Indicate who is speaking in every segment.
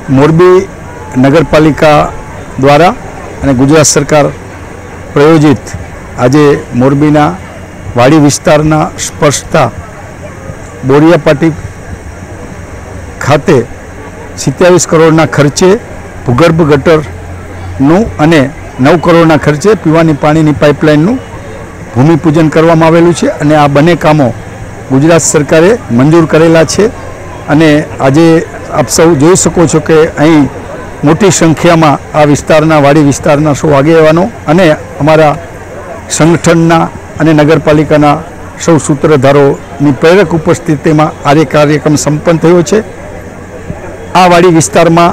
Speaker 1: मोरबी नगरपालिका द्वारा અને ગુજરાત સરકાર પ્રાયોજિત આજે મોરબીના વાડી વિસ્તારના સ્પર્શતા બોરિયાપાટી ખાતે 27 કરોડના ખર્ચે ભૂગર્ભ ગટરનું અને 9 કરોડના ખર્ચે પીવાની પાણીની પાઇપલાઇનનું ભૂમિપૂજન કરવામાં આવેલું છે અને આ બંને કામો ગુજરાત સરકારે મંજૂર કરેલા છે અને આજે આપ સૌ જોઈ શકો છો કે અહીં मोटी संख्या में आ विस्तारना वाड़ी विस्तारना सौ आगेवानो अने अमारा संगठनना अने नगरपालिकाना सौ सूत्रधारोनी प्रेरक उपस्थिति में आ कार्यक्रम संपन्न थयो छे। आ वाड़ी विस्तार में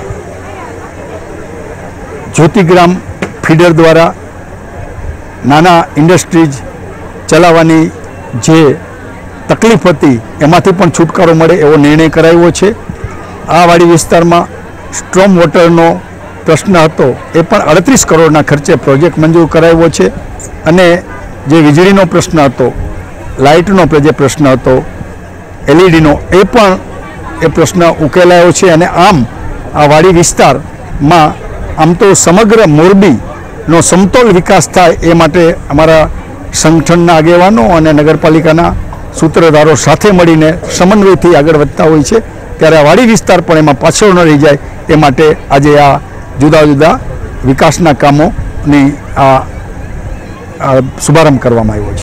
Speaker 1: ज्योतिग्राम फीडर द्वारा नाना इंडस्ट्रीज चलाववानी जे तकलीफ हती एमांथी पण छूटकारो मळे एवो निर्णय करायो छे। आ वाड़ी विस्तार में स्ट्रॉम वॉटरनो प्रश्न हतो ए पण 38 करोड़ना खर्चे प्रोजेक्ट मंजूर करायो छे अने जे वीजळीनो प्रश्न हतो लाइटनो जे प्रश्न हतो एलईडीनो ए पण ए प्रश्न उकेलायो छे अने आम आ वाड़ी विस्तारमां आम तो समग्र मोरबीनो समतोल विकास थाय ए माटे अमारा संगठनना आगेवानो अने नगरपालिकाना सूत्रधारो साथे मळीने समन्वयथी आगळ वधता होय छे त्यारे आ वाड़ी विस्तार पण एमां पाछळ न रही जाय ए माटे आजे आ जुदा जुदा विकासना कामोनी शुभारंभ करवामां आव्यो छे।